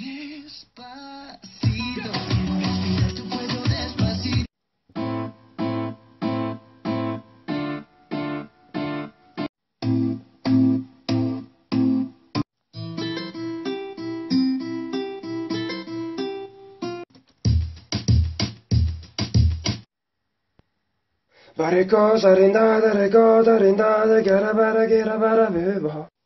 Despacito, respirar tu cuello despacito. Varicosa rindade, chiara para che era para vivo.